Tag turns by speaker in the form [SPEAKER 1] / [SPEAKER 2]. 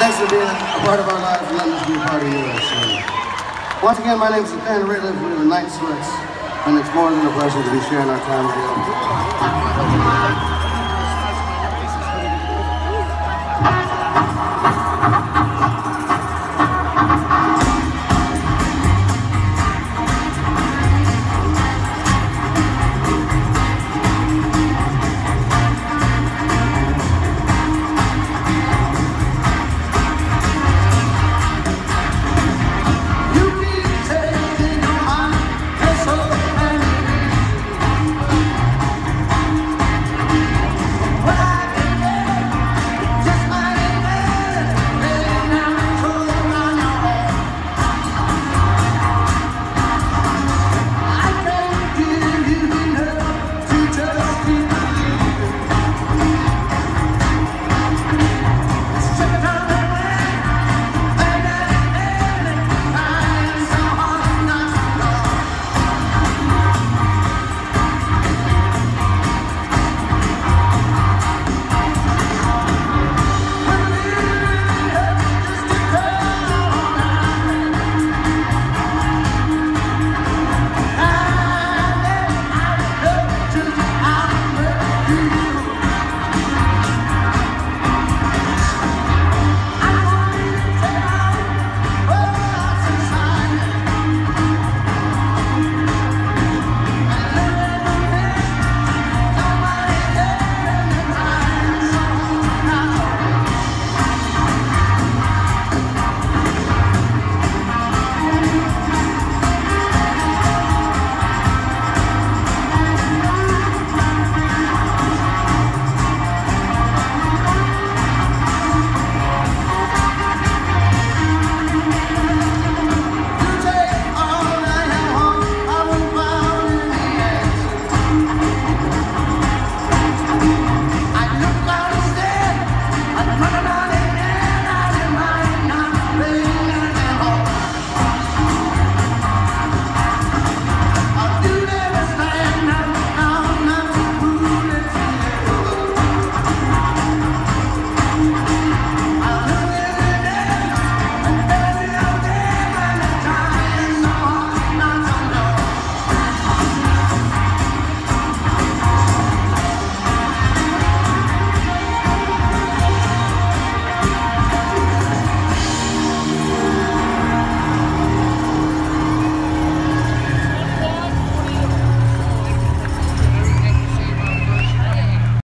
[SPEAKER 1] thanks for being a part of our lives and letting us be a part of yours. So, once again, my name is Nathaniel Rateliff. We're the Night Sweats, and it's more than a pleasure to be sharing our time with you.